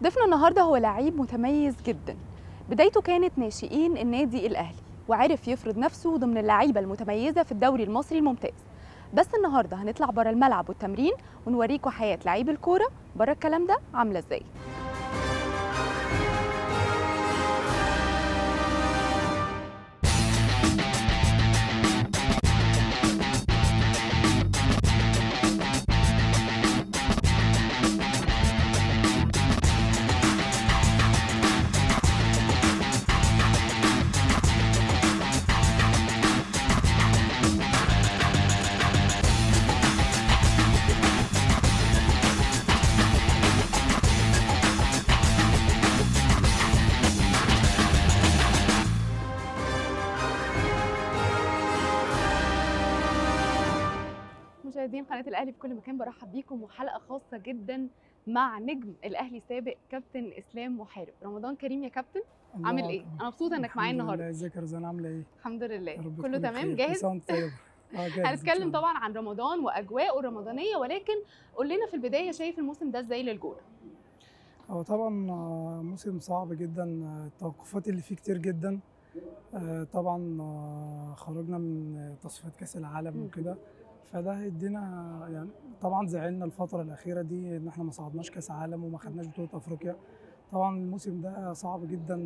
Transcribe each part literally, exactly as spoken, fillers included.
ضيفنا النهارده هو لعيب متميز جدا. بدايته كانت ناشئين النادي الاهلي وعرف يفرض نفسه ضمن اللعيبه المتميزه في الدوري المصري الممتاز. بس النهارده هنطلع بره الملعب والتمرين ونوريكم حياه لعيب الكوره بره الكلام ده عامله ازاي. مشاهدين قناه الاهلي في كل مكان، برحب بيكم وحلقه خاصه جدا مع نجم الاهلي السابق كابتن اسلام محارب. رمضان كريم يا كابتن، عامل ايه؟ انا مبسوطه انك معايا النهارده. ازيك يا رزان، عامله ايه؟ الحمد لله يا رب كله تكوني تمام. بخير. جاهز؟ كل سنه وانت طيبه. اه جاهز. هنتكلم طبعا عن رمضان واجواءه الرمضانيه، ولكن قول لنا في البدايه شايف الموسم ده ازاي للجونه؟ هو طبعا موسم صعب جدا، التوقفات اللي فيه كتير جدا. طبعا خرجنا من تصفيات كاس العالم وكده، فده هيدينا يعني طبعا زعلنا الفتره الاخيره دي ان احنا ما صعدناش كاس عالم وما خدناش بطوله افريقيا. طبعا الموسم ده صعب جدا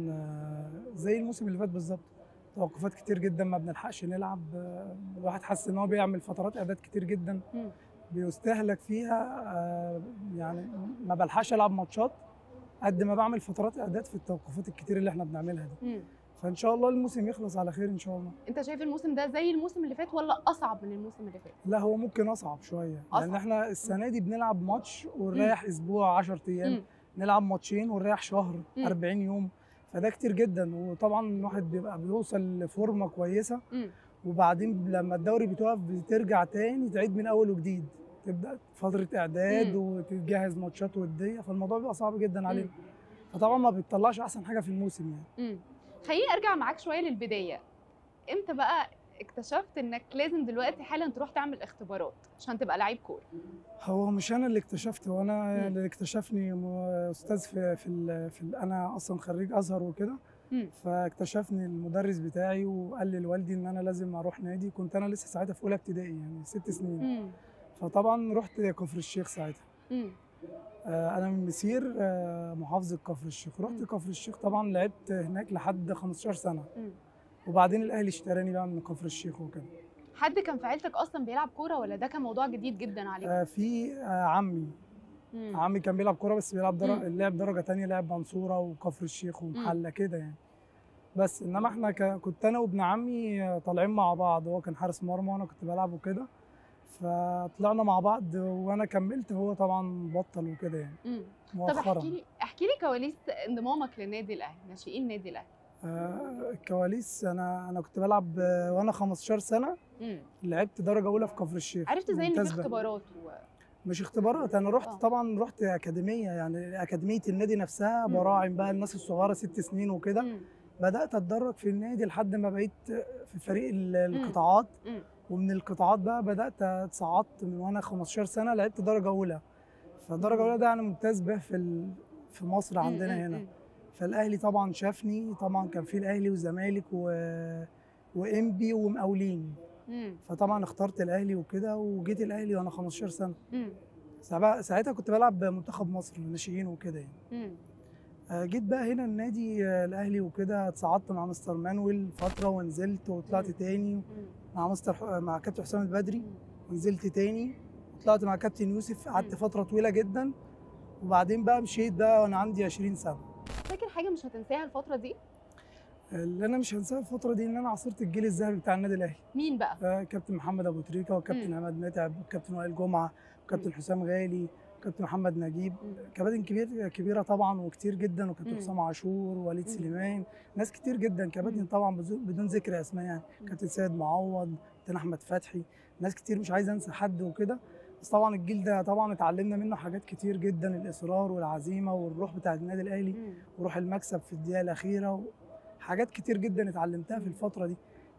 زي الموسم اللي فات بالظبط، توقفات كتير جدا، ما بنلحقش نلعب. الواحد حاسس ان هو بيعمل فترات اعداد كتير جدا بيستهلك فيها، يعني ما بلحقش العب ماتشات قد ما بعمل فترات اعداد في التوقفات الكتير اللي احنا بنعملها دي. مم. فان شاء الله الموسم يخلص على خير ان شاء الله. انت شايف الموسم ده زي الموسم اللي فات ولا اصعب من الموسم اللي فات؟ لا، هو ممكن اصعب شويه، لان احنا السنه دي بنلعب ماتش ونريح اسبوع عشرة ايام، مم. نلعب ماتشين ونريح شهر، مم. أربعين يوم، فده كتير جدا. وطبعا الواحد بيبقى بيوصل لفورمه كويسه، مم. وبعدين لما الدوري بتوقف بترجع تاني تعيد من اول وجديد، تبدا فتره اعداد مم. وتجهز ماتشات وديه، فالموضوع بيبقى صعب جدا علينا، فطبعا ما بيطلعش احسن حاجه في الموسم يعني. مم. خليني ارجع معاك شويه للبدايه. امتى بقى اكتشفت انك لازم دلوقتي حالا تروح تعمل اختبارات عشان تبقى لعيب كوره؟ هو مش انا اللي اكتشفت، هو انا اللي اكتشفني استاذ في في, ال في ال انا اصلا خريج ازهر وكده، فاكتشفني المدرس بتاعي وقال لي لوالدي ان انا لازم اروح نادي. كنت انا لسه ساعتها في اولى ابتدائي يعني ست سنين. مم. فطبعا رحت كفر الشيخ ساعتها. مم. آه انا من مسير، آه محافظه كفر الشيخ. رحت مم. كفر الشيخ، طبعا لعبت هناك لحد خمستاشر سنه. مم. وبعدين الاهلي اشتراني بقى من كفر الشيخ وكده. حد كان في عيلتك اصلا بيلعب كوره ولا ده كان موضوع جديد جدا عليك؟ آه في آه عمي. مم. عمي كان بيلعب كوره بس بيلعب درجه، لعب درجه ثانيه، لعب منصوره وكفر الشيخ ومحله كده يعني. بس انما احنا ك... كنت انا وابن عمي طالعين مع بعض، هو كان حارس مرمى وانا كنت بلعب وكده، فطلعنا مع بعض وانا كملت، هو طبعا بطل وكده يعني. طب احكي لي احكي لي كواليس انضمامك للنادي الاهلي، ناشئين النادي الاهلي. آه الكواليس، انا انا كنت بلعب وانا خمستاشر سنه. مم. لعبت درجه اولى في كفر الشيخ. عرفت ازاي ان في اختبارات و... مش اختبارات، انا رحت أوه. طبعا رحت اكاديميه، يعني اكاديميه النادي نفسها، براعم بقى الناس الصغيره ست سنين وكده. بدات اتدرج في النادي لحد ما بقيت في فريق القطاعات. مم. ومن القطاعات بقى بدات اتصعدت من وانا خمستاشر سنه، لعبت درجه اولى. فدرجه اولى ده يعني ممتاز به في في مصر عندنا مم. هنا. فالاهلي طبعا شافني، طبعا كان في الاهلي والزمالك و... وانبي ومقاولين. مم. فطبعا اخترت الاهلي وكده، وجيت الاهلي وانا خمستاشر سنه. مم. ساعتها كنت بلعب منتخب مصر ناشئين وكده يعني. مم. جيت بقى هنا النادي الاهلي وكده، اتصعدت مع مستر مانويل فتره ونزلت وطلعت مم. تاني مم. مع مستر مع كابتن حسام البدري، ونزلت تاني وطلعت مع كابتن يوسف، قعدت فتره طويله جدا، وبعدين بقى مشيت بقى وانا عندي عشرين سنه. فاكر حاجه مش هتنساها الفتره دي؟ اللي انا مش هنساها الفتره دي ان انا عاصرت الجيل الذهبي بتاع النادي الاهلي. مين بقى؟ آه كابتن محمد ابو تريكه، وكابتن عماد متعب، وكابتن وائل جمعه، وكابتن حسام غالي، وكابتن محمد نجيب، كباتن كبير كبيره طبعا وكتير جدا، وكابتن حسام عاشور ووليد سليمان، ناس كتير جدا كباتن طبعا بدون ذكر اسماء يعني. كابتن سيد معوض، كابتن احمد فتحي، ناس كتير مش عايز انسى حد وكده. بس طبعا الجيل ده طبعا اتعلمنا منه حاجات كتير جدا، الاصرار والعزيمه والروح بتاعه النادي الاهلي، وروح المكسب في الدقيقه الاخيره، حاجات كتير جدا اتعلمتها في الفتره دي.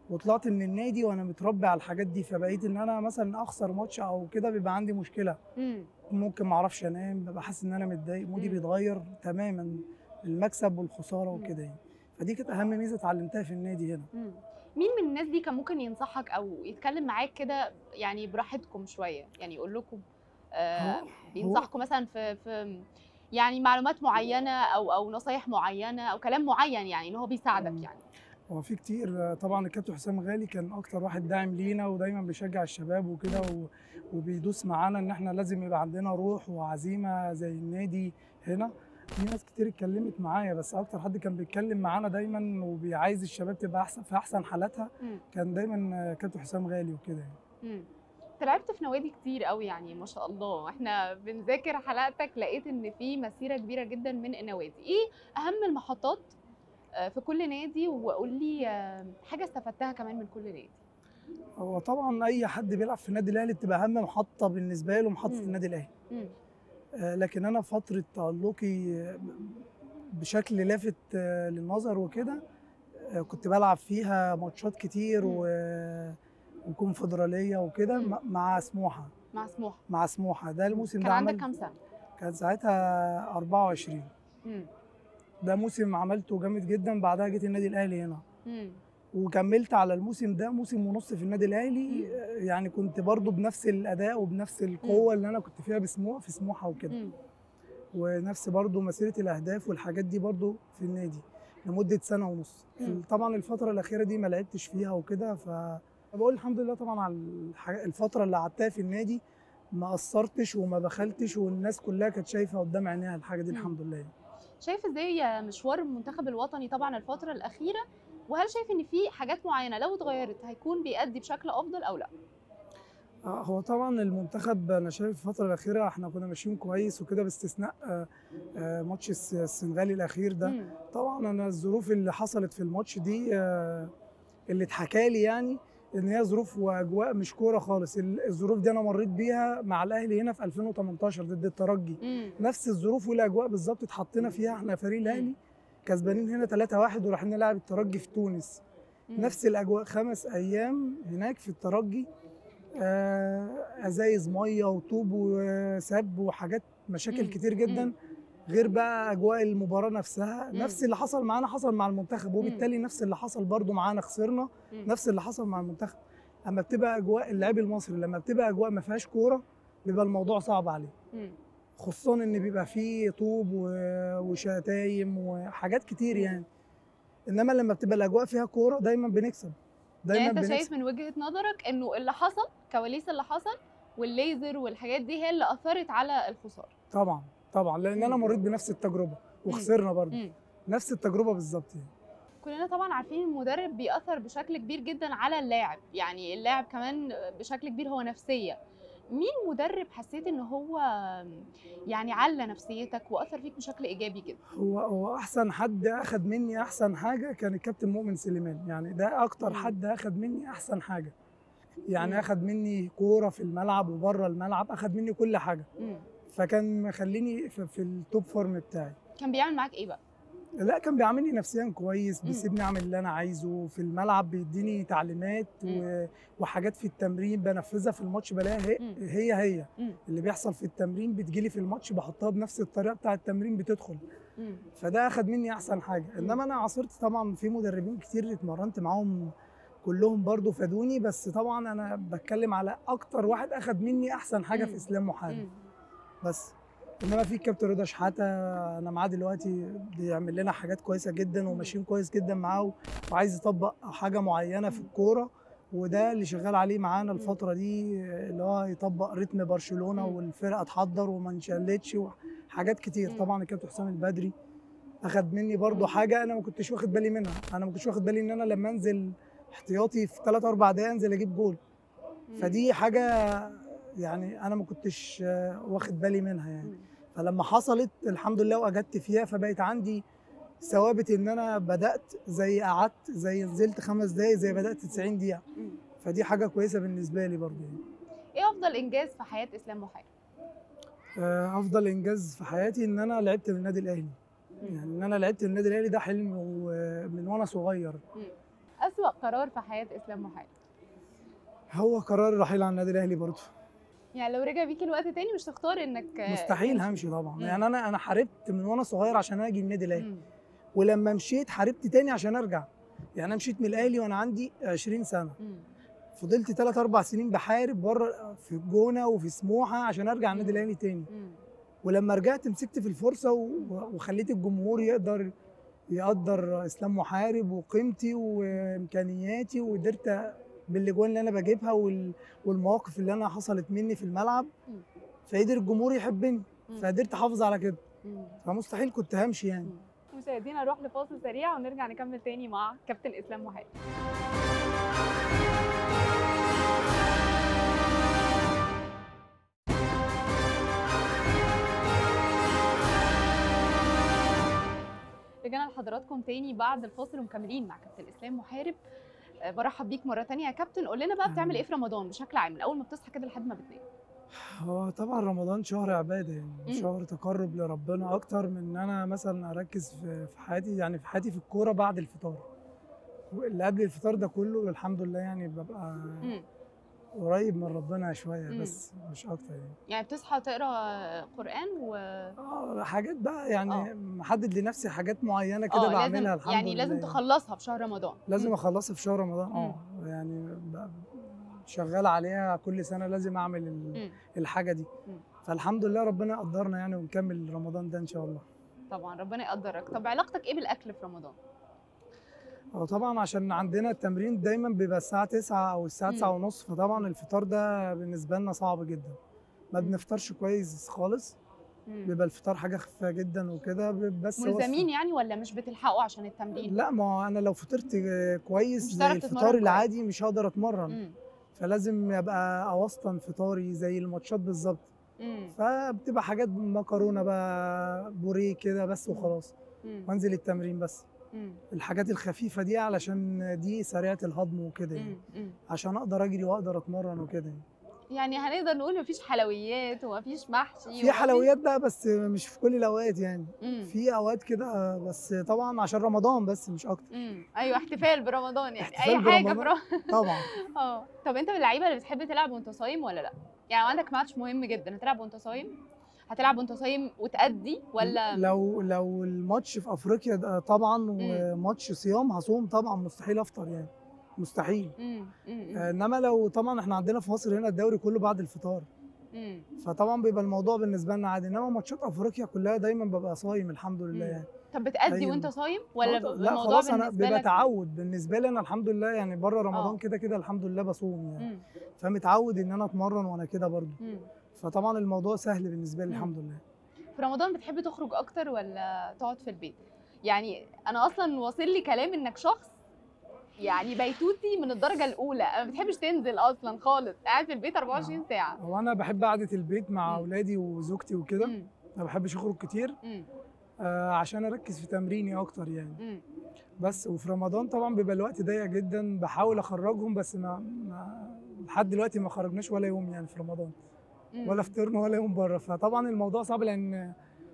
وطلعت من النادي وانا متربي على الحاجات دي، فبقيت ان انا مثلا اخسر ماتش او كده بيبقى عندي مشكله. امم ممكن ما اعرفش انام، ببقى حاسس ان انا متضايق، مودي مم. بيتغير تماما، المكسب والخساره مم. وكده يعني. فدي كانت اهم ميزه اتعلمتها في النادي هنا. مم. مين من الناس دي كان ممكن ينصحك او يتكلم معاك كده يعني براحتكم شويه، يعني يقول لكم هو آه هو بينصحكم مثلا في في يعني معلومات معينه او او نصايح معينه او كلام معين، يعني ان هو بيساعدك مم. يعني؟ هو في كتير طبعا. الكابتن حسام غالي كان اكتر واحد داعم لينا، ودايما بيشجع الشباب وكده، و- وبيدوس معانا ان احنا لازم يبقى عندنا روح وعزيمه زي النادي هنا. في ناس كتير اتكلمت معايا، بس اكتر حد كان بيتكلم معانا دايما وبيعايز الشباب تبقى احسن في احسن حالاتها مم. كان دايما كابتن حسام غالي وكده يعني. مم. انت لعبت في نوادي كتير قوي يعني ما شاء الله، احنا بنذاكر حلقتك لقيت ان في مسيره كبيره جدا من النوادي. ايه اهم المحطات آه، في كل نادي؟ وقول لي آه، حاجه استفدتها كمان من كل نادي. هو طبعا اي حد بيلعب في النادي الاهلي بتبقى اهم محطه بالنسبه له محطه مم. النادي الاهلي. مم. آه، لكن انا فتره تالقي بشكل لافت آه، للنظر وكده، آه، كنت بلعب فيها ماتشات كتير مم. و... وكونفدراليه وكده مم. م- مع سموحه. مع سموحه. مع سموحه ده مم. الموسم كان ده عندك عملت، كام سنه؟ كان ساعتها أربعة وعشرين. مم. ده موسم عملته جامد جدا، بعدها جيت النادي الاهلي هنا مم. وكملت على الموسم ده موسم ونص في النادي الاهلي. مم. آه، يعني كنت برضو بنفس الاداء وبنفس مم. القوه اللي انا كنت فيها بسموحه في سموحه وكده، مم. ونفس برضو مسيره الاهداف والحاجات دي برضو في النادي لمده سنه ونص. مم. طبعا الفتره الاخيره دي ما لعبتش فيها وكده، فبقول الحمد لله طبعا على الح- الفتره اللي قعدتها في النادي، ما قصرتش وما بخلتش، والناس كلها كانت شايفه قدام عينيها الحاجه دي مم. الحمد لله. شايف ازاي مشوار المنتخب الوطني طبعا الفتره الاخيره؟ وهل شايف ان في حاجات معينه لو اتغيرت هيكون بيأدي بشكل افضل او لا؟ آه، هو طبعا المنتخب انا شايف الفتره الاخيره احنا كنا ماشيين كويس وكده، باستثناء آه، آه، ماتش الس- السنغالي الاخير ده. مم. طبعا انا الظروف اللي حصلت في الماتش دي آه، اللي اتحكى لي يعني ان هي ظروف واجواء مش كوره خالص. ال- الظروف دي انا مريت بيها مع الاهلي هنا في ألفين وتمنتاشر ضد الترجي. مم. نفس الظروف والاجواء بالظبط اتحطينا فيها احنا فريق الاهلي مم. كسبانين هنا ثلاثة واحد ورايحين نلعب الترجي في تونس. مم. نفس الاجواء، خمس ايام هناك في الترجي، آه، ازايز ميه وطوب وسب وحاجات مشاكل مم. كتير جدا، مم. غير بقى اجواء المباراه نفسها. مم. نفس اللي حصل معانا حصل مع المنتخب، وبالتالي نفس اللي حصل برضو معانا خسرنا، مم. نفس اللي حصل مع المنتخب. اما بتبقى اجواء اللاعب المصري، لما بتبقى اجواء ما فيهاش كوره بيبقى الموضوع صعب عليه، مم. خصوصا ان بيبقى فيه طوب و- وشتايم وحاجات كتير مم. يعني. انما لما بتبقى الاجواء فيها كوره دايما بنكسب، يعني دايما انت بنكسب. شايف من وجهة نظرك انه اللي حصل، كواليس اللي حصل والليزر والحاجات دي هي اللي اثرت على الخساره؟ طبعا طبعا، لان انا مم. مريت بنفس التجربه مم. وخسرنا برضه مم. نفس التجربه بالظبط يعني. كلنا طبعا عارفين المدرب بيأثر بشكل كبير جدا على اللاعب، يعني اللاعب كمان بشكل كبير هو نفسية. مين مدرب حسيت ان هو يعني علّى نفسيتك واثر فيك بشكل ايجابي كده؟ هو هو احسن حد اخد مني احسن حاجه كان الكابتن مؤمن سليمان، يعني ده اكتر مم. حد اخد مني احسن حاجه. يعني مم. اخد مني كوره في الملعب وبره الملعب، اخد مني كل حاجه، مم. فكان مخليني في, في التوب فورم بتاعي. كان بيعمل معاك ايه بقى؟ لا كان بيعاملني نفسيا كويس، مم. بيسيبني اعمل اللي انا عايزه في الملعب، بيديني تعليمات و... وحاجات في التمرين بنفذها في الماتش بلاقيها هي مم. هي, هي. مم. اللي بيحصل في التمرين بتجيلي في الماتش بحطها بنفس الطريقه بتاع التمرين بتدخل. مم. فده اخد مني احسن حاجه. انما انا عاصرت طبعا في مدربين كتير اتمرنت معاهم كلهم برضو فادوني، بس طبعا انا بتكلم على اكتر واحد اخد مني احسن حاجه في مم. اسلام محارب مم. بس. انما في الكابتن رضا شحاته انا معاه دلوقتي بيعمل لنا حاجات كويسه جدا وماشيين كويس جدا معاه، وعايز يطبق حاجه معينه في الكوره، وده اللي شغال عليه معانا الفتره دي، اللي هو يطبق رتم برشلونه مم. والفرقه تحضر وما نشلتش وحاجات كتير. مم. طبعا الكابتن حسام البدري اخد مني برضو حاجه انا ما كنتش واخد بالي منها. انا ما كنتش واخد بالي ان انا لما انزل احتياطي في ثلاث اربع دقايق انزل اجيب جول، فدي حاجه يعني انا ما كنتش آه، واخد بالي منها يعني. مم. فلما حصلت الحمد لله واجدت فيها، فبقيت عندي ثوابت ان انا بدات زي قعدت زي نزلت خمس دقايق زي بدات تسعين دقيقه، مم. فدي حاجه كويسه بالنسبه لي برضو يعني. ايه افضل انجاز في حياه اسلام محارب؟ آه، افضل انجاز في حياتي ان انا لعبت للنادي الاهلي. يعني ان انا لعبت للنادي الاهلي ده حلم ومن وانا صغير. مم. اسوأ قرار في حياه اسلام محارب؟ هو قرار الرحيل عن النادي الاهلي برضه. يعني لو رجع بيك الوقت تاني مش تختار انك مستحيل تمشي؟ همشي طبعا. مم. يعني انا انا حاربت من وانا صغير عشان اجي النادي الاهلي، مم. ولما مشيت حاربت تاني عشان ارجع. يعني انا مشيت من الاهلي وانا عندي عشرين سنه، مم. فضلت ثلاث اربع سنين بحارب بره في الجونه وفي سموحه عشان ارجع النادي مم. الاهلي تاني. مم. ولما رجعت مسكت في الفرصه و- وخليت الجمهور يقدر يقدر اسلام محارب وقيمتي وامكانياتي، وقدرت بالاجوان اللي انا بجيبها وال- والمواقف اللي انا حصلت مني في الملعب، مم. فقدر الجمهور يحبني، مم. فقدرت احافظ على كده. مم. فمستحيل كنت همشي يعني. مم. مشاهدينا نروح لفاصل سريع ونرجع نكمل تاني مع كابتن اسلام محارب. رجعنا لحضراتكم تاني بعد الفاصل ومكملين مع كابتن اسلام محارب. أه، برحب بيك مره تانية يا كابتن. قول لنا بقى بتعمل ايه في رمضان بشكل عام من اول ما بتصحى كده لحد ما بتنام؟ هو طبعا رمضان شهر عباده، يعني مم. شهر تقرب لربنا اكتر من ان انا مثلا اركز في في حياتي، يعني في حياتي في الكوره بعد الفطار. اللي قبل الفطار ده كله الحمد لله يعني ببقى مم. قريب من ربنا شويه، مم. بس مش اكتر يعني. يعني بتصحى تقرا قران و اه حاجات بقى يعني اه محدد لنفسي حاجات معينه كده اه لازم، بعملها الحمد يعني لله لازم يعني. تخلصها في شهر رمضان. لازم مم. اخلصها في شهر رمضان، مم. اه يعني ب- شغال عليها كل سنه، لازم اعمل ال- مم. الحاجه دي. مم. فالحمد لله ربنا يقدرنا يعني ونكمل رمضان ده ان شاء الله. طبعا ربنا يقدرك. طب علاقتك ايه بالاكل في رمضان؟ هو طبعا عشان عندنا التمرين دايما بيبقى الساعه تسعة او الساعه تسعة مم. ونص، فطبعا الفطار ده بالنسبه لنا صعب جدا. ما مم. بنفطرش كويس خالص، مم. بيبقى الفطار حاجه خفيفه جدا وكده، ب- بس وصفه. ملزمين يعني ولا مش بتلحقوا عشان التمرين؟ لا، ما هو انا لو فطرت كويس مش زي هتعرف الفطار تتمرن كويس. العادي مش هقدر اتمرن. مم. فلازم يبقى اوسطن فطاري زي الماتشات بالظبط. مم. فبتبقى حاجات مكرونه بقى بوريه كده بس وخلاص، مم. وانزل التمرين بس. مم. الحاجات الخفيفه دي علشان دي سريعه الهضم وكده يعني، مم. مم. عشان اقدر اجري واقدر اتمرن وكده يعني. يعني هنقدر نقول مفيش حلويات ومفيش محشي في ومفيش... حلويات بقى بس مش في كل الاوقات يعني. مم. في اوقات كده بس طبعا عشان رمضان بس مش اكتر. امم ايوه احتفال برمضان يعني احتفال اي حاجه برمضان برا... طبعا. اه طب انت من اللعيبه اللي بتحب تلعب وانت صايم ولا لا؟ يعني عندك ماتش مهم جدا هتلعب وانت صايم؟ هتلعب وانت صايم وتأدي ولا؟ لو لو الماتش في افريقيا ده طبعا مم. وماتش صيام هصوم طبعا، مستحيل افطر يعني، مستحيل. امم امم آه، انما لو طبعا احنا عندنا في مصر هنا الدوري كله بعد الفطار، امم فطبعا بيبقى الموضوع بالنسبه لنا عادي. انما ماتشات افريقيا كلها دايما ببقى صايم الحمد لله يعني. طب بتأدي أيوة. وانت صايم ولا آه، لا الموضوع خلاص انا بالنسبه بيبقى لك؟ تعود بالنسبه لي انا الحمد لله يعني. بره رمضان آه. كده كده الحمد لله بصوم يعني، امم فمتعود ان انا اتمرن وانا كده برضو. امم فطبعا الموضوع سهل بالنسبه لي مم. الحمد لله. في رمضان بتحب تخرج اكتر ولا تقعد في البيت؟ يعني انا اصلا واصل لي كلام انك شخص يعني بيتوتي من الدرجه الاولى، ما بتحبش تنزل اصلا خالص، قاعد في البيت أربعة وعشرين ساعه. هو انا بحب قعده البيت مع مم. اولادي وزوجتي وكده، امم ما بحبش اخرج كتير امم آه عشان اركز في تمريني اكتر يعني. امم بس وفي رمضان طبعا بيبقى الوقت ضيق جدا، بحاول اخرجهم بس ما, ما لحد دلوقتي ما خرجناش ولا يوم يعني في رمضان، ولا فطرنا ولا يوم بره. فطبعا الموضوع صعب لان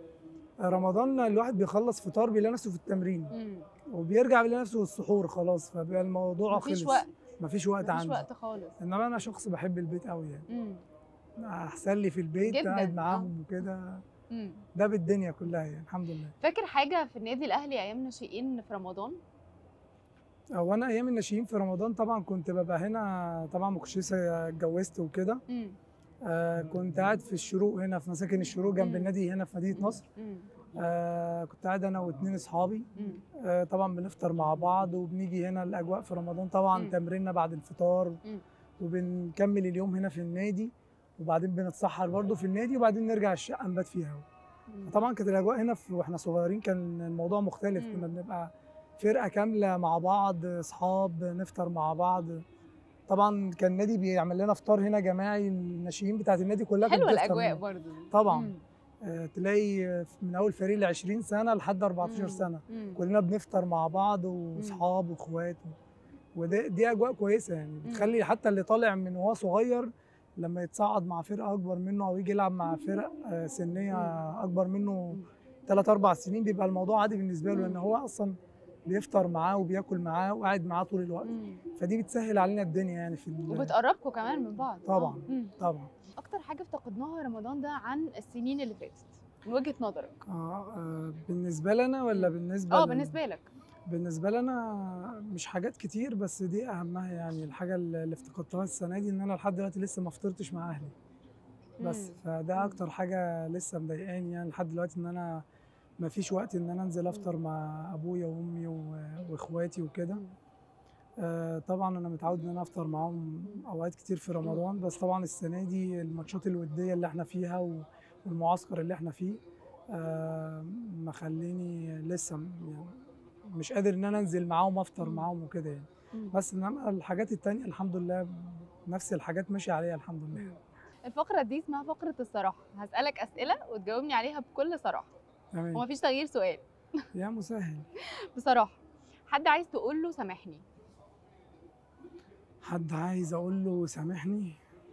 رمضان الواحد بيخلص فطار بيلاقي نفسه في التمرين امم وبيرجع بيلاقي نفسه السحور خلاص، فبيبقى الموضوع مفيش خلص. وقت. مفيش وقت مفيش عندي. وقت خالص. انما انا شخص بحب البيت قوي يعني، امم احسن لي في البيت جداً، قاعد آه. معاهم وكده، امم ده بالدنيا كلها يعني الحمد لله. فاكر حاجه في النادي الاهلي ايام ناشئين في رمضان؟ هو انا ايام الناشئين في رمضان طبعا كنت ببقى هنا، طبعا ما كنتش لسه اتجوزت وكده. امم آه كنت قاعد في الشروق هنا في مساكن الشروق جنب مم. النادي هنا في مدينه نصر. امم آه كنت قاعد انا واثنين اصحابي، امم آه طبعا بنفطر مع بعض وبنيجي هنا. الاجواء في رمضان طبعا مم. تمريننا بعد الفطار، مم. وبنكمل اليوم هنا في النادي، وبعدين بنتسحر برضو في النادي، وبعدين نرجع الشقه نبات فيها. طبعا كانت الاجواء هنا في واحنا صغيرين كان الموضوع مختلف. مم. كنا بنبقى فرقه كامله مع بعض، اصحاب نفطر مع بعض. طبعا كان النادي بيعمل لنا فطار هنا جماعي، الناشئين بتاعت النادي كلها كانت حلوه بتفطر الاجواء هنا. برضو. طبعا مم. آه تلاقي من اول فريق ل عشرين سنه لحد أربعتاشر مم. سنه مم. كلنا بنفطر مع بعض واصحاب واخوات، ودي دي اجواء كويسه يعني، بتخلي حتى اللي طالع من وهو صغير لما يتصعد مع فرقه اكبر منه او يجي يلعب مع فرق آه، سنيه اكبر منه ثلاث اربع سنين بيبقى الموضوع عادي بالنسبه له، لان هو اصلا بيفطر معاه وبياكل معاه وقاعد معاه طول الوقت. مم. فدي بتسهل علينا الدنيا يعني في وبتقربكم كمان من بعض. طبعا آه. طبعا. اكتر حاجه افتقدناها رمضان ده عن السنين اللي فاتت من وجهه نظرك؟ آه آه بالنسبه لنا ولا بالنسبه اه لل... بالنسبه لك. بالنسبه لنا مش حاجات كتير، بس دي اهمها. يعني الحاجه اللي افتقدتها السنه دي ان انا لحد دلوقتي لسه ما فطرتش مع اهلي بس. مم. فده مم. اكتر حاجه لسه مضايقاني يعني لحد دلوقتي، ان انا ما فيش وقت ان انا انزل افطر مع ابويا وامي و- واخواتي وكده. مم. آه طبعا انا متعود ان انا افطر معاهم اوقات كتير في رمضان، بس طبعا السنه دي الماتشات الوديه اللي احنا فيها و- والمعسكر اللي احنا فيه آه مخليني لسه م- يعني مش قادر ان انا انزل معاهم افطر مم. معاهم وكده يعني. مم. بس انما الحاجات التانية الحمد لله نفس الحاجات ماشيه عليها الحمد لله. مم. الفقره دي اسمها فقره الصراحه، هسالك اسئله وتجاوبني عليها بكل صراحه تمام. ومفيش تغيير سؤال. يا مسهل. بصراحه، حد عايز تقول له سامحني؟ حد عايز اقول له سامحني؟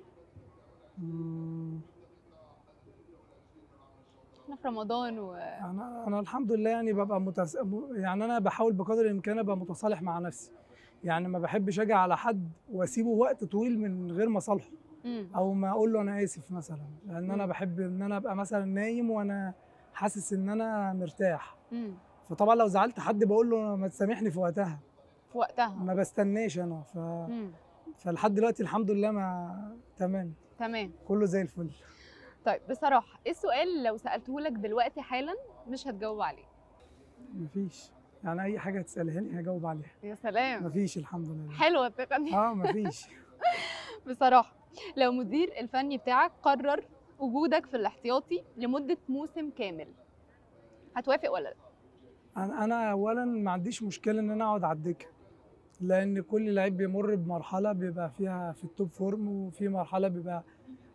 مم، احنا في رمضان و انا انا الحمد لله يعني ببقى متس... م- يعني انا بحاول بقدر الامكان ابقى متصالح مع نفسي. يعني ما بحبش اجي على حد واسيبه وقت طويل من غير ما اصالحه مم. او ما اقول له انا اسف مثلا، لان انا مم. بحب ان انا ابقى مثلا نايم وانا حاسس ان انا مرتاح. مم. فطبعا لو زعلت حد بقول له ما تسامحني في وقتها، في وقتها. ما بستناش انا. ف... مم. فلحد دلوقتي الحمد لله ما تمام، تمام. كله زي الفل. طيب بصراحه، ايه السؤال اللي لو سالته لك دلوقتي حالا مش هتجاوب عليه؟ مفيش، يعني اي حاجه هتسالها لي هجاوب عليها. يا سلام، مفيش الحمد لله. حلوه الثقه دي. اه مفيش. بصراحه، لو مدير الفني بتاعك قرر وجودك في الاحتياطي لمده موسم كامل، هتوافق ولا لا؟ انا انا اولا ما عنديش مشكله ان انا اقعد على الدكه، لان كل لعيب بيمر بمرحله بيبقى فيها في التوب فورم، وفي مرحله بيبقى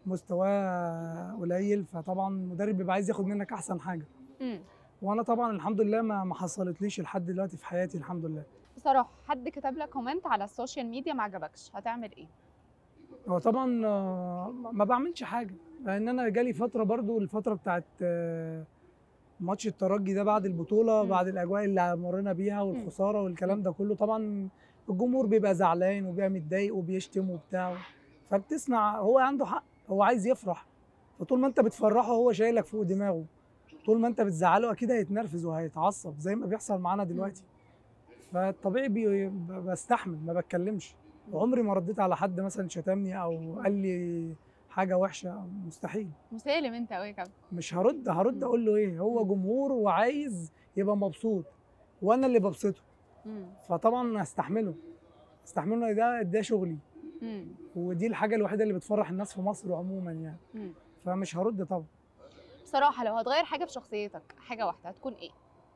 مستواه قليل، فطبعا المدرب بيبقى عايز ياخد منك احسن حاجه. امم وانا طبعا الحمد لله ما ما حصلتليش لحد دلوقتي في حياتي الحمد لله. بصراحه، حد كتب لك كومنت على السوشيال ميديا ما عجبكش، هتعمل ايه؟ هو طبعا آه، ما بعملش حاجه، لان انا جالي فتره برضو الفتره بتاعت آه، ماتش الترجي ده بعد البطوله، مم. بعد الاجواء اللي مرينا بيها والخساره والكلام ده كله، طبعا الجمهور بيبقى زعلان وبيبقى متضايق وبيشتم وبتاع، فبتسمع هو عنده حق، هو عايز يفرح. فطول ما انت بتفرحه هو شايلك فوق دماغه، طول ما انت بتزعله اكيد هيتنرفز وهيتعصب زي ما بيحصل معانا دلوقتي. فالطبيعي بي- بستحمل ما بتكلمش، وعمري ما رديت على حد مثلا شتمني او قال لي حاجه وحشه، مستحيل. مسالم انت قوي يا كابتن. مش هرد هرد اقول له ايه، هو جمهور وعايز يبقى مبسوط وانا اللي ببسطه، امم فطبعا هستحمله استحمله ده ده شغلي، امم ودي الحاجه الوحيده اللي بتفرح الناس في مصر عموما يعني. امم فمش هرد طبعا. بصراحه، لو هتغير حاجه في شخصيتك، حاجه واحده، هتكون ايه؟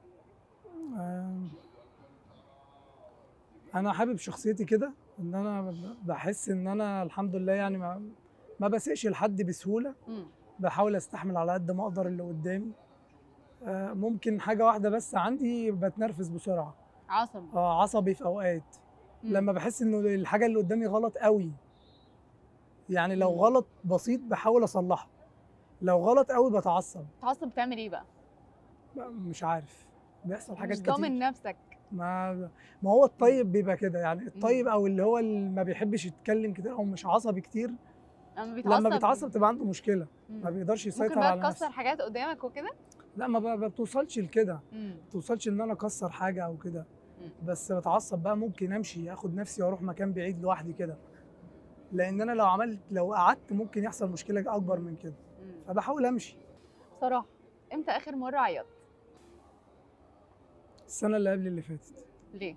آم، انا حابب شخصيتي كده، ان انا بحس ان انا الحمد لله يعني ما ما بسيئش لحد بسهوله، امم بحاول استحمل على قد ما اقدر اللي قدامي. آه، ممكن حاجه واحده بس عندي، بتنرفز بسرعه، عصبي. آه، عصبي في اوقات مم. لما بحس انه الحاجه اللي قدامي غلط قوي. يعني لو مم. غلط بسيط بحاول اصلحه، لو غلط قوي بتعصب. تعصب بتعمل ايه بقى؟ مش عارف، بيحصل حاجات مش كتير. ضامن نفسك. ما ما هو الطيب بيبقى كده، يعني الطيب مم. او اللي هو اللي ما بيحبش يتكلم كتير او مش عصبي كتير، لما بيتعصب لما بيتعصب تبقى عنده مشكله، مم. ما بيقدرش ممكن يسيطر بقى على تكسر نفسه. حاجات قدامك وكده؟ لا ما ب- ما بتوصلش لكده، مم. ما بتوصلش ان انا اكسر حاجه او كده، مم. بس بتعصب بقى، ممكن امشي اخد نفسي واروح مكان بعيد لوحدي كده، لان انا لو عملت لو قعدت ممكن يحصل مشكله اكبر من كده، مم. فبحاول امشي. بصراحه، امتى اخر مره عيطت؟ السنه اللي قبل اللي فاتت. ليه؟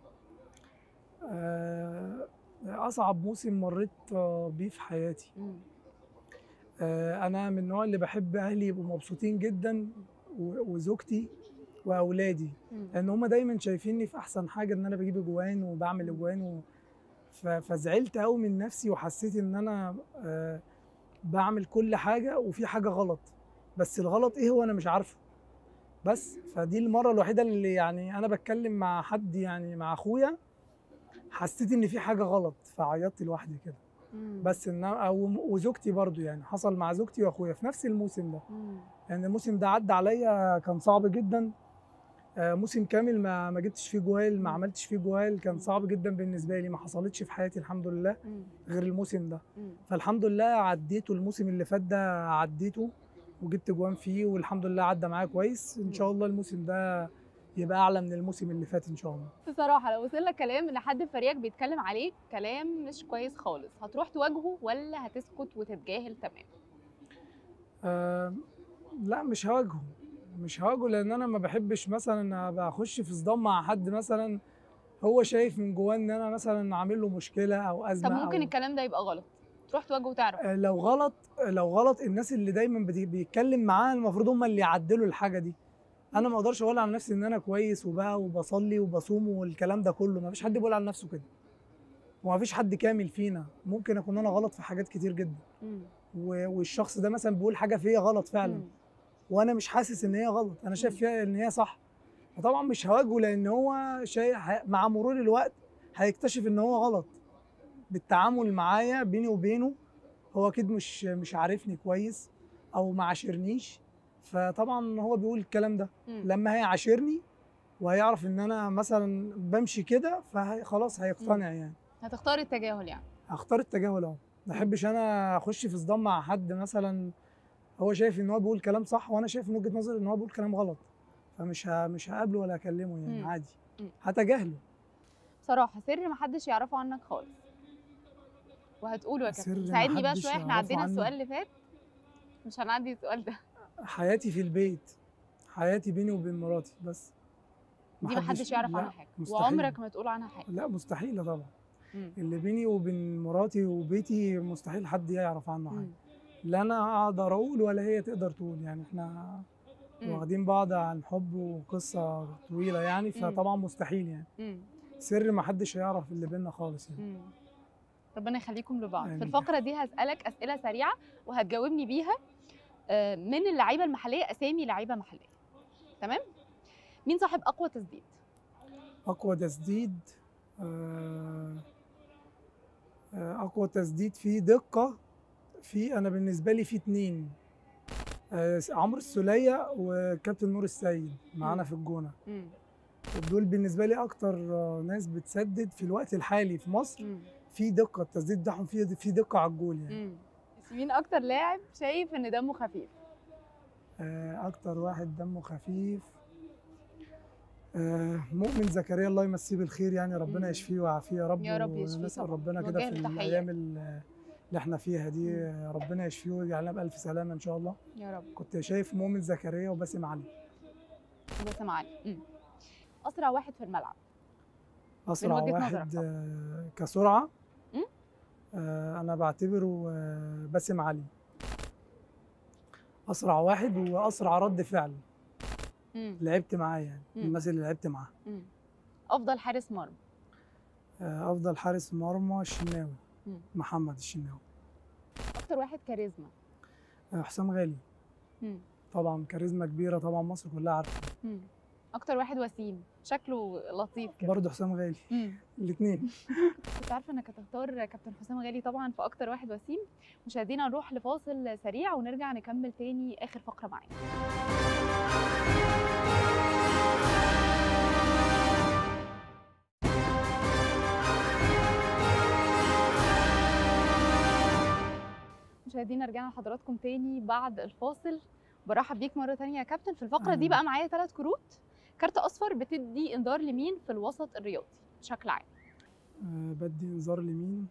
آه، اصعب موسم مريت آه، بيه في حياتي. مم. آه، انا من النوع اللي بحب اهلي يبقوا مبسوطين جدا، و- وزوجتي واولادي، مم. لان هم دايما شايفيني في احسن حاجه، ان انا بجيب اجوان وبعمل اجوان و... ف- فزعلت قوي من نفسي وحسيت ان انا آه، بعمل كل حاجه وفي حاجه غلط، بس الغلط ايه هو انا مش عارفه. بس فدي المره الوحيده اللي يعني انا بتكلم مع حد، يعني مع اخويا، حسيت ان في حاجه غلط فعيطت لوحدي كده. مم. بس ان او وزوجتي برضو، يعني حصل مع زوجتي واخويا في نفس الموسم ده، مم. يعني الموسم ده عدى عليا كان صعب جدا. آه، موسم كامل ما ما جبتش فيه جوال، ما مم. عملتش فيه جوال، كان مم. صعب جدا بالنسبه لي، ما حصلتش في حياتي الحمد لله مم. غير الموسم ده. مم. فالحمد لله عديته، الموسم اللي فات ده عديته وجبت جوان فيه والحمد لله عدى معايا كويس. ان شاء مم. الله الموسم ده يبقى اعلى من الموسم اللي فات ان شاء الله. بصراحة لو وصل لك كلام ان حد في فريقك بيتكلم عليك كلام مش كويس خالص، هتروح تواجهه ولا هتسكت وتتجاهل تمام؟ آه لا مش هواجهه، مش هواجهه لان انا ما بحبش مثلا ابقى اخش في صدام مع حد مثلا هو شايف من جواه ان انا مثلا عامل له مشكله او طب ازمه ممكن او الكلام ده يبقى غلط، تروح تواجهه وتعرف؟ آه، لو غلط، لو غلط الناس اللي دايما بتي- بيتكلم معاه المفروض هم اللي يعدلوا الحاجه دي. انا ما اقدرش اقول على نفسي ان انا كويس وبقى وبصلي وبصوم والكلام ده كله، ما فيش حد بيقول على نفسه كده وما فيش حد كامل فينا، ممكن اكون انا غلط في حاجات كتير جدا مم. و- والشخص ده مثلا بيقول حاجه فيا غلط فعلا مم. وانا مش حاسس ان هي غلط، انا شايف مم. فيها ان هي صح. فطبعا مش هواجهه لان هو شيء مع مرور الوقت هيكتشف ان هو غلط بالتعامل معايا بيني وبينه. هو اكيد مش مش عارفني كويس او ما عاشرنيش، فطبعا هو بيقول الكلام ده. مم. لما هيعاشرني وهيعرف ان انا مثلا بمشي كده فخلاص هيقتنع يعني. هتختار التجاهل يعني؟ هختار التجاهل اهو. ما احبش انا اخش في صدام مع حد مثلا هو شايف ان هو بيقول كلام صح وانا شايف من وجهة نظري ان هو بيقول كلام غلط، فمش ه... مش هقابله ولا اكلمه يعني مم. عادي، مم. هتجاهله. بصراحة سر محدش يعرفه عنك خالص وهتقوله يا كابتن، سر ساعدني بقى شوية، محدش احنا يعرفه عدينا عني، السؤال اللي فات، مش هنعدي السؤال ده. حياتي في البيت، حياتي بيني وبين مراتي بس. دي محدش يعرف عنها لا حاجة مستحيل، وعمرك ما تقول عنها حاجة. لا مستحيل طبعا. مم. اللي بيني وبين مراتي وبيتي مستحيل حد يعرف عنه حاجه، مم. لا انا اقدر اقول ولا هي تقدر تقول، يعني احنا مم. واخدين بعض عن حب وقصه طويله يعني، مم. فطبعا مستحيل يعني مم. سر ما حدش هيعرف اللي بينا خالص يعني. مم. ربنا يخليكم لبعض. في آمين. الفقرة دي هسألك أسئلة سريعة وهتجاوبني بيها آه، من اللعيبة المحلية، أسامي لعيبة محلية، تمام؟ مين صاحب أقوى تسديد؟ اقوى تسديد، آه، آه، اقوى تسديد فيه دقه، في انا بالنسبه لي في اتنين، آه، عمرو السولية وكابتن نور السيد معانا مم. في الجونه. مم. دول بالنسبه لي اكتر آه، ناس بتسدد في الوقت الحالي في مصر، مم. في دقه التسديد بتاعهم، في في دقه على الجول يعني. مم. مين أكتر لاعب شايف إن دمه خفيف؟ آه، اكتر واحد دمه خفيف آه، مؤمن زكريا الله يمسيه بالخير، يعني ربنا مم. يشفيه ويعافيه يا رب، يا رب يشفيه ونسال طبعا، ربنا كده نوجه في له تحية. الايام ال- اللي احنا فيها دي، مم. آه، ربنا يشفيه ويجعلنا بالف سلامه ان شاء الله. يا رب. كنت شايف مؤمن زكريا وباسم علي. باسم علي. مم. أسرع واحد في الملعب اسرع من وجهة واحد نظرك طبعا. آه، كسرعه، مم؟ آه، انا بعتبره آه، باسم علي اسرع واحد واسرع رد فعل مم. لعبت معاه يعني، مم. الناس اللي لعبت معاها. مم. أفضل حارس مرمى؟ آه، افضل حارس مرمى الشناوي، مم. محمد الشناوي. أكتر واحد كاريزما؟ آه، حسام غالي، مم. طبعا كاريزما كبيره، طبعا مصر كلها عارفه. مم. أكتر واحد وسيم، شكله لطيف كده. برضه حسام غالي، مم. الاثنين. كنت عارفة انك هتختار كابتن حسام غالي طبعا في اكتر واحد وسيم. مشاهدينا نروح لفاصل سريع ونرجع نكمل تاني اخر فقرة معانا. مشاهدينا رجعنا لحضراتكم تاني بعد الفاصل، برحب بيك مرة تانية يا كابتن. في الفقرة دي بقى معايا ثلاث كروت، كارت اصفر بتدي انذار لمين في الوسط الرياضي بشكل عام؟ آه، بدي انذار لمين؟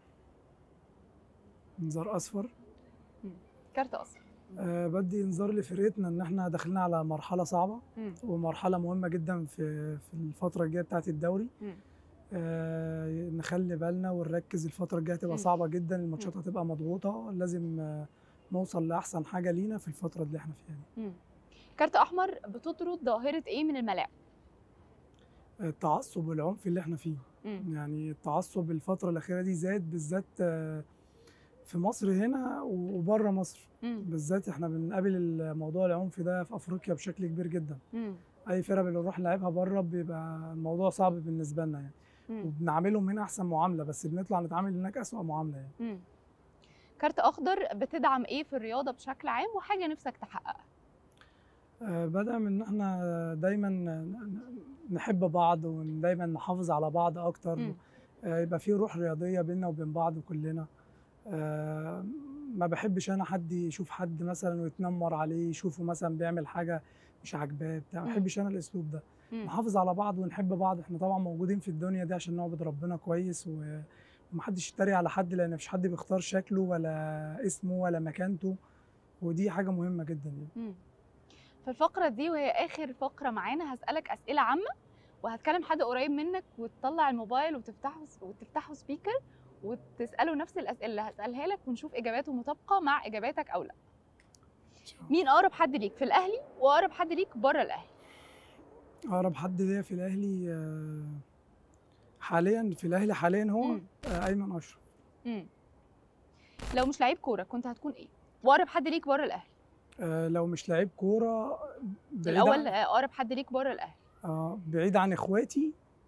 انذار اصفر. مم. كارت اصفر. أه بدي انذار لفرقتنا ان احنا داخلين على مرحله صعبه، مم. ومرحله مهمه جدا في في الفتره الجايه بتاعه الدوري. مم. أه نخلي بالنا ونركز، الفتره الجايه هتبقى مم. صعبه جدا، الماتشات هتبقى مضغوطه، لازم أه نوصل لاحسن حاجه لينا في الفتره اللي احنا فيها دي. مم. كارت احمر بتطرد ظاهرة ايه من الملاعب؟ التعصب والعنف اللي احنا فيه، مم. يعني التعصب الفتره الاخيره دي زاد بالذات أه في مصر هنا وبره مصر. مم. بالذات احنا بنقابل موضوع العنف ده في افريقيا بشكل كبير جدا. مم. اي فرقه بنروح نلعبها بره بيبقى الموضوع صعب بالنسبه لنا يعني، مم. وبنعاملهم هنا احسن معامله بس بنطلع نتعامل هناك اسوأ معامله يعني. مم. كارت اخضر بتدعم ايه في الرياضه بشكل عام وحاجه نفسك تحققها؟ آه، بدأ من إن إحنا دايمًا ن نحب بعض ودايمًا نحافظ على بعض أكتر، إمم. آآ يبقى في روح رياضية بيننا وبين بعض كلنا. آآ ما باحبش أنا حد يشوف حد مثلًا ويتنمر عليه، يشوفه مثلًا بيعمل حاجة مش عاجباه بتاع، ما إمم. باحبش أنا الأسلوب ده. إمم. نحافظ على بعض ونحب بعض، إحنا طبعًا موجودين في الدنيا دي عشان نعبد ربنا كويس و وما حدش يتريق على حد، لأن ما فيش حد بيختار شكله ولا اسمه ولا مكانته، ودي حاجة مهمة جدًا يعني. إمم. في الفقرة دي وهي آخر فقرة معانا هاسألك أسئلة عامة، وهتكلم حد قريب منك وتطلّع الموبايل وتفتحه س وتفتحه speaker وتسأله نفس الأسئلة اللي هاسألها لك ونشوف إجاباته مطابقة مع إجاباتك أو لأ. إن شاء الله. مين أقرب حد ليك في الأهلي وأقرب حد ليك برّه الأهلي؟ أقرب حد ليّا في الأهلي آآ حاليًا في الأهلي حاليًا هو إمم. آآ أيمن أشرف. إمم. لو مش لعيب كورة كنت هتكون إيه؟ وأقرب حد ليك برّه الأهلي. آآ لو مش لعيب كورة بعيد الأول عن آآ أقرب حد ليك برّه الأهلي. آه، بعيد عن إخواتي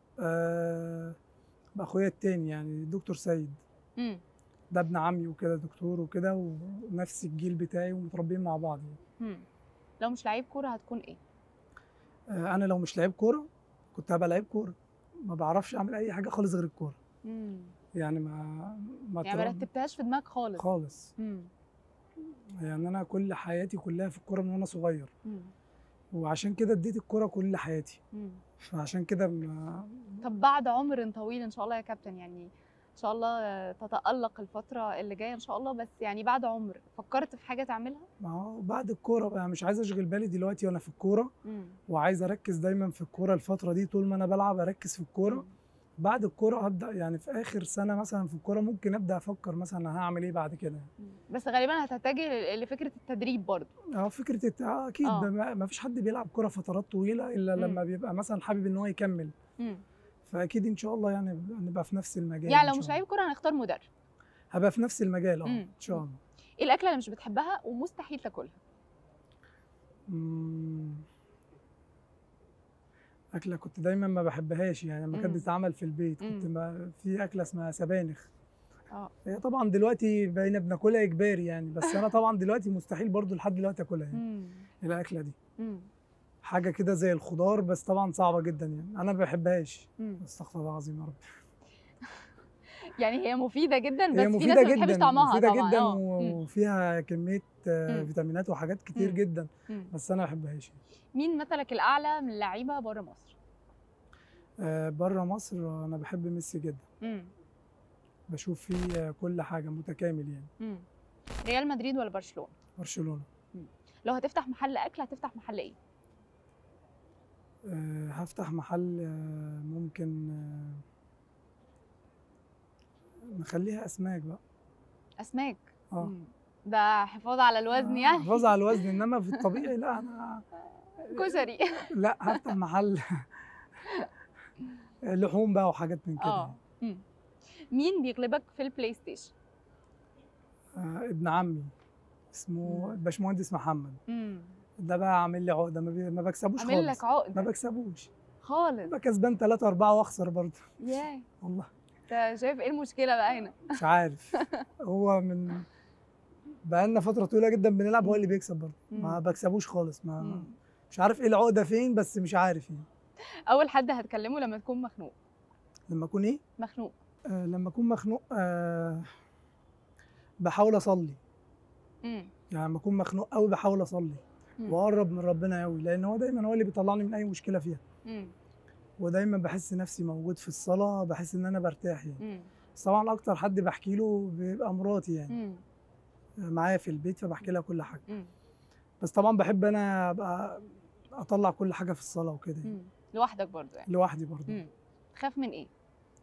آآ أخويا التاني يعني دكتور سيد، إمم. ده ابن عمي وكده دكتور وكده ونفس الجيل بتاعي ومتربيين مع بعض يعني. إمم. لو مش لعيب كورة هتكون إيه؟ آآ أنا لو مش لعيب كورة كنت هابقى لعيب كورة، ما باعرفش أعمل أي حاجة خالص غير الكورة، إمم. يعني ما ما يعني ما اترب رتبتهاش في دماغك خالص. خالص، إمم. يعني أنا كل حياتي كلها في الكورة من وأنا صغير، إمم. وعشان كده اديت الكورة كل حياتي، إمم. فعشان كده ما طب بعد عمر طويل إن شاء الله يا كابتن، يعني إن شاء الله تتألق الفترة اللي جاية إن شاء الله، بس يعني بعد عمر فكرت في حاجة تعملها؟ ما هو بعد الكورة بقى مش عايز أشغل بالي دلوقتي وأنا في الكورة، إمم. وعايز أركّز دايمًا في الكورة الفترة دي طول ما أنا بالعب أركّز في الكورة، إمم. بعد الكورة هابدأ يعني في آخر سنة مثلًا في الكورة ممكن أبدأ أفكّر مثلًا هاعمل إيه بعد كده. إمم. بس غالبًا هتتجه ل لفكرة التدريب برضه. آه فكرة الت آه أكيد آه. ما ما فيش حد بيلعب كورة فترات طويلة إلا إمم. لمّا بيبقى مثلًا حابب إن هو يكمّل، إمم. فأكيد إن شاء الله يعني نبقى في نفس المجال يعني إن لو شاء مش الله. لعيب كورة هنختار مدرب. هابقى في نفس المجال آه، إمم. إن شاء إمم. الله. إيه الأكلة اللي مش بتحبها ومستحيل تاكلها؟ إمم. أكلة كنت دايمًا ما باحبهاش يعني لمّا كانت إمم. بتتعمل في البيت، كنت إمم. ما في أكلة اسمها سبانخ. آه. هي طبعًا دلوقتي بقينا بناكلها إجباري يعني، بس أنا طبعًا دلوقتي مستحيل برضه لحد دلوقتي آكلها يعني، إمم. الأكلة دي. إمم. حاجة كده زي الخضار بس طبعًا صعبة جدًا يعني، أنا ما باحبهاش. إمم. أستغفر الله العظيم يا رب. يعني هي مفيدة جدًا، هي بس في ناس مفيدة ما بتحبش جدًا، طعمها مفيدة طبعًا، جدًا آه. و إمم. وفيها كمية إمم. فيتامينات وحاجات كتير إمم. جدًا، إمم. بس أنا ما باحبهاش يعني. مين مثلك الأعلى من اللعيبة برّه مصر؟ آآ برّه مصر أنا باحب ميسي جدًا، إمم. باشوف فيه كل حاجة، متكامل يعني. إمم. ريال مدريد والّا برشلونة؟ برشلونة. إمم. لو هتفتح محل أكل هتفتح محل إيه؟ آآ هافتح محل آه، ممكن آه، نخلّيها أسماك بقى. أسماك. آه. إمم. ده حفاظ على الوزن آه، يعني. حفاظ على الوزن، إنما في الطبيعي لأ أنا كشري. لأ هافتح محل لحوم بقى وحاجات من كده آه. يعني. إمم. مين بيغلبك في البلاي ستيشن؟ آآ ابن عمي اسمه إمم. الباشمهندس محمد، إمم. ده بقى عامل لي عقدة ما بي ما باكسبوش عامل لك خالص، ما عقدة باكسبوش، خالص. بابقى كسبان تلاتة، أربعة وأخسر برضه ياه! والله أنت شايف إيه المشكلة بقى هنا؟ مش عارف، هو من بقى لنا فترة طويلة جدًا بنلعب هو اللي إمم. بيكسب برضه، ما إمم. باكسبوش خالص، ما إمم. مش عارف إيه العقدة فين بس مش عارف يعني. أول حد هتكلمه لمّا تكون مخنوق. لمّا أكون إيه؟ مخنوق. آآ لمّا أكون مخنوق آآ باحاول أصلّي. إمم. يعني لمّا أكون مخنوق أوي باحاول أصلّي، إمم. وأقرّب من ربنا أوي، لإن هو دايمًا هو اللي بيطلّعني من أي مشكلة فيها، إمم. ودايمًا باحس نفسي موجود في الصلاة، باحس إن أنا بارتاح يعني. إمم. بس طبعًا أكتر حد باحكي له بيبقى مراتي يعني، إمم. معايا في البيت فباحكي لها كل حاجة، إمم. بس طبعًا باحب أنا أبقى أطلّع كل حاجة في الصلاة وكده يعني، إمم. لوحدك برضه يعني. لوحدي برضه. إمم. تخاف من إيه؟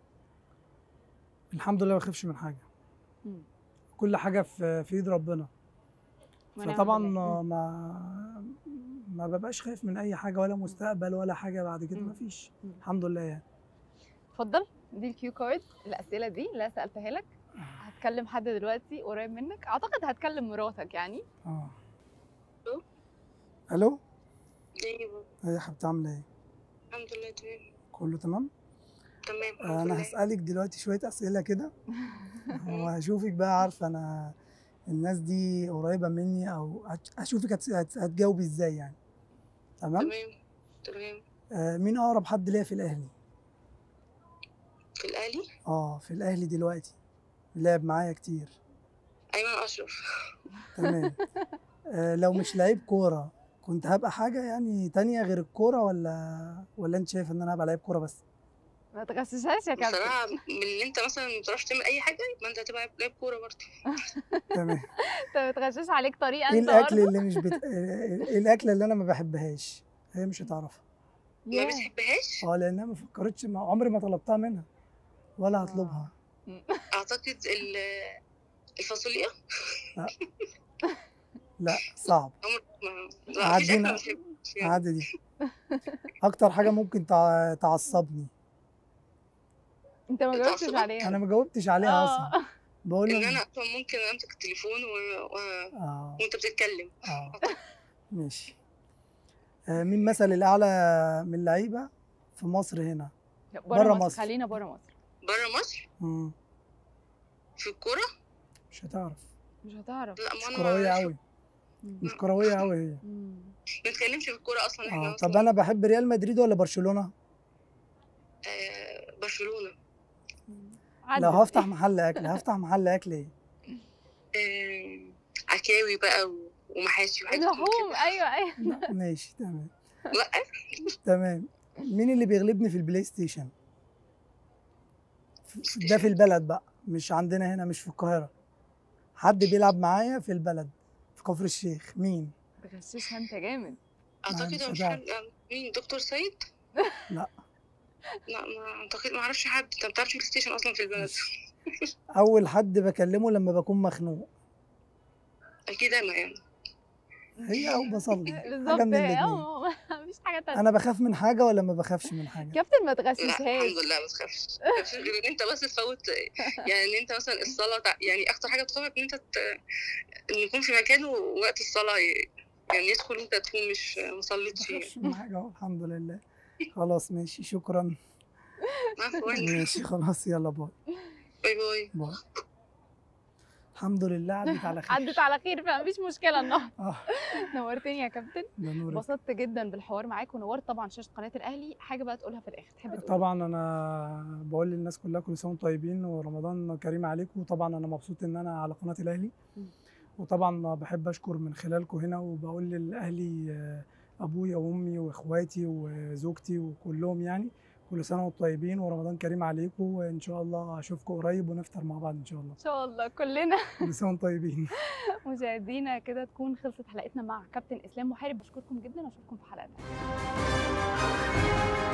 الحمد لله ما باخافش من حاجة، إمم. كل حاجة في في إيد ربنا، ونعم فطبعًا بالله. إمم. ما ما بابقاش خايف من أي حاجة ولا مستقبل ولا حاجة بعد كده، إمم. ما فيش، إمم. الحمد لله يعني. اتفضل دي الكيو كارد الأسئلة دي اللي أنا سألتها لك. هتكلم حد دلوقتي قريب منك، أعتقد هتكلم مراتك يعني. آه. ألو؟ ألو؟ أيوه، إيه يا حبيبتي عاملة إيه؟ الحمد لله تمام، كله تمام؟ تمام آه، الحمد أنا لله. هاسألِك دلوقتي شوية أسئلة كده وهاشوفِك بقى عارفة أنا الناس دي قريبة مني أو هت هاشوفِك هتس هت هتجاوبي إزاي يعني. تمام. تمام تمام. آه مين اقرب حد ليا في الاهلي؟ في الاهلي اه في الاهلي دلوقتي لعب معايا كتير. ايمن اشرف. تمام. آه لو مش لعيب كوره كنت هبقى حاجه يعني تانية غير الكوره، ولا ولا انت شايف ان انا هبقى لعيب كوره بس؟ ما تغششهاش يا كابتن. بصراحه من اللي انت مثلا ما بتعرفش تعمل اي حاجه يبقى انت هتبقى لعيب كوره برضه. تمام. انت بتغشش عليك طريقه ايه انت الاكل برضه. اللي مش بت... ايه الاكله اللي انا ما بحبهاش؟ هي مش هتعرفها. ما ياه. بتحبهاش؟ اه لانها ما فكرتش، ما عمري ما طلبتها منها ولا هطلبها. اعتقد ال- الفاصوليا. لا لا صعب. عمر ما لا مفيش اكله ما عدينا بتحبهاش يعني. عادي دي. اكتر حاجه ممكن تع... تعصبني. انت ما جاوبتش تعصبك؟ عليها. انا ما جاوبتش عليها اصلا. اه بقول ان له انا اصلا ممكن امسك التليفون و... و... اه وانت بتتكلم. اه ماشي. آه مين مثل الاعلى من اللعيبه في مصر هنا؟ بره بره مصر. مصر. خلينا بره مصر. بره مصر مم. في الكوره. مش هتعرف. مش هتعرف. لا ما مش انا كرويه ما قوي. مش كرويه قوي هي. مم. ما نتكلمش في الكوره اصلا احنا اه اصلا. طب انا بحب ريال مدريد ولا برشلونه؟ آه برشلونه. لو عدت. هفتح محل اكل هفتح محل اكل ايه؟ آه عكاوي بقى و... ومحاشي وحاجات من لحوم. كده. ايوه ايوه. لا ماشي تمام. لا تمام. مين اللي بيغلبني في البلاي ستيشن؟ في- ده في البلد بقى، مش عندنا هنا، مش في القاهرة. حد بيلعب معايا في البلد في كفر الشيخ، مين؟ تغششها انت جامد. اعتقد مش هو مش هتعرف. حد. آه، مين دكتور سيد؟ لا. لا ما اعتقد ما اعرفش حد. انت ما بتعرفش بلاي ستيشن اصلا في البلد. ماشي. أول حد بكلمه لما بكون مخنوق. اكيد انا يعني. هي أو بصلي حاجة بالظبط. من الاتنين. اه مفيش حاجه تانية. أنا بخاف من حاجة ولا ما بخافش من حاجة؟ كابتن ما لا تغششهاش. الحمد لله ما تخافش. ما تخافش غير ان انت بس تفوت. يعني ان انت مثلا الصلاه تع- يعني اكتر حاجه بتخوفك ان انت ت... ان يكون في مكان ووقت الصلاه ي... يعني يدخل وانت تكون مش ما ما صليتش فيه. بخافش من حاجة أهو الحمد لله. خلاص ماشي شكرا. عفوا. ماشي خلاص يلا باي. باي باي. باي. الحمد لله عدت على خير. عدت على خير فمفيش مشكله النهارده. اه نورتني يا كابتن. ده نورك. انبسطت جدا بالحوار معاك ونورت طبعا شاشه قناه الاهلي. حاجه بقى تقولها في الاخر تحب تقول؟ طبعا انا بقول للناس كلها كل سنه وانتم طيبين ورمضان كريم عليكم. وطبعا انا مبسوط ان انا على قناه الاهلي، وطبعا بحب اشكر من خلالكم هنا، وبقول للاهلي آه، ابويا وامي واخواتي وزوجتي وكلهم يعني كل سنه وانتم طيبين ورمضان كريم عليكم، وان شاء الله اشوفكم قريب ونفطر مع بعض ان شاء الله. ان شاء الله كلنا. كل سنه وانتم طيبين. مشاهدينا كده تكون خلصت حلقتنا مع كابتن اسلام محارب. بشكركم جدا واشوفكم في حلقه تانية.